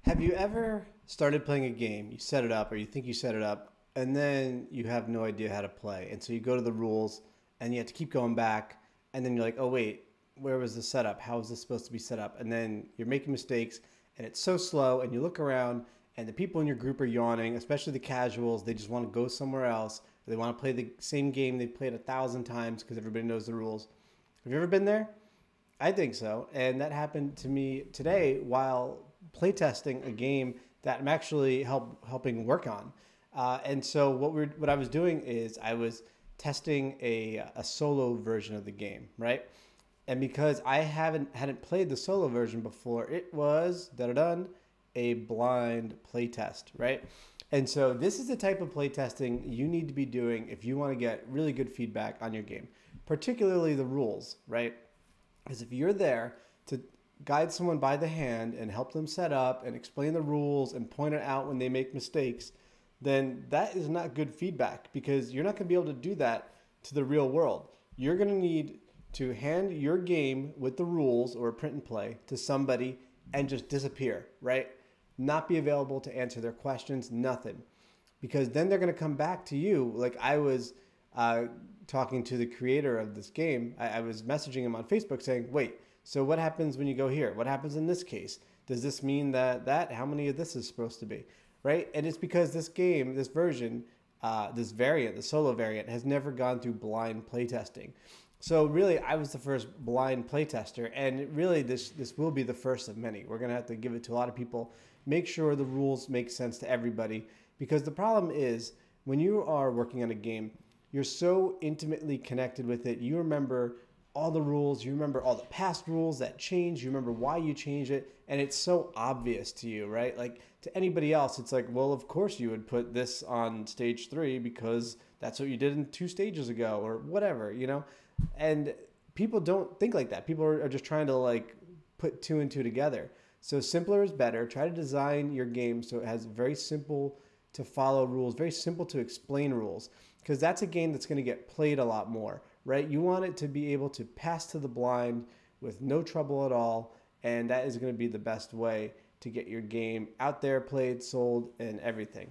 Have you ever started playing a game, you set it up or you think you set it up, and then you have no idea how to play? And so you go to the rules and you have to keep going back, and then you're like, oh, wait, where was the setup? How is this supposed to be set up? And then you're making mistakes and it's so slow, and you look around and the people in your group are yawning, especially the casuals. They just want to go somewhere else. They want to play the same game they've played 1,000 times because everybody knows the rules. Have you ever been there? I think so. And that happened to me today while playtesting a game that I'm actually helping work on. And so what I was doing is I was testing a solo version of the game, right? And because I hadn't played the solo version before, it was done a blind playtest, right? And so this is the type of playtesting you need to be doing if you want to get really good feedback on your game, particularly the rules, right? Because if you're there to guide someone by the hand and help them set up and explain the rules and point it out when they make mistakes, then that is not good feedback, because you're not going to be able to do that to the real world. You're going to need to hand your game with the rules or print and play to somebody and just disappear, right? Not be available to answer their questions, nothing. Because then they're going to come back to you. Like I was talking to the creator of this game. I was messaging him on Facebook saying, wait, so what happens when you go here? What happens in this case? Does this mean that how many of this is supposed to be, right? And it's because this game, this version, this variant, the solo variant, has never gone through blind playtesting. So really, I was the first blind playtester, and really this will be the first of many. We're going to have to give it to a lot of people, make sure the rules make sense to everybody, because the problem is when you are working on a game, you're so intimately connected with it. You remember all the rules, you remember all the past rules that changed, you remember why you changed it, and it's so obvious to you, right? Like to anybody else, it's like, well, of course you would put this on stage 3 because that's what you did in 2 stages ago or whatever, you know? And people don't think like that. People are just trying to like put 2 and 2 together. So simpler is better. Try to design your game so it has very simple to follow rules, very simple to explain rules, because that's a game that's going to get played a lot more, right? You want it to be able to pass to the blind with no trouble at all, and that is going to be the best way to get your game out there, played, sold, and everything.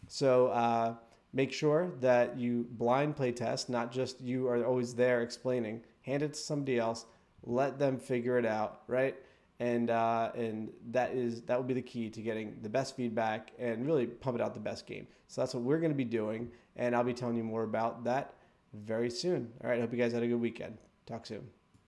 So make sure that you blind play test, not just you are always there explaining. Hand it to somebody else, let them figure it out, right? And that will be the key to getting the best feedback and really pumping out the best game. So that's what we're going to be doing, and I'll be telling you more about that very soon. All right, hope you guys had a good weekend. Talk soon.